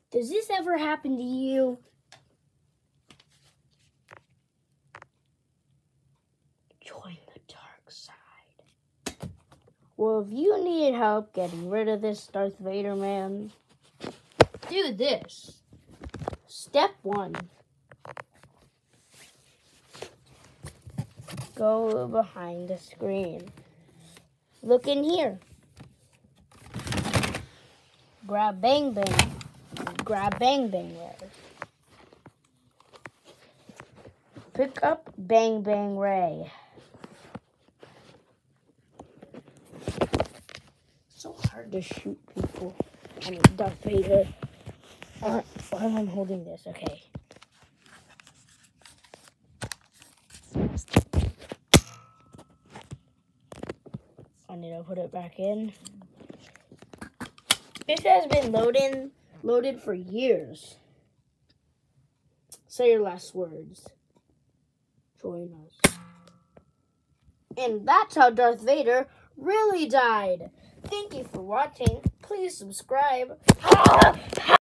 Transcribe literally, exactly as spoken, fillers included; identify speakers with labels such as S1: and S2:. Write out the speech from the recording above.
S1: Does this ever happen to you? Join the dark side. Well, if you need help getting rid of this Darth Vader man, do this. Step one. Go behind the screen. Look in here. Grab Bang Bang. Grab Bang Bang Ray. Pick up Bang Bang Ray. So hard to shoot people. I mean, Darth Vader. Uh, while I'm holding this, okay. I need to put it back in. This has been loading, loaded for years. Say your last words. Join us. And that's how Darth Vader really died. Thank you for watching. Please subscribe.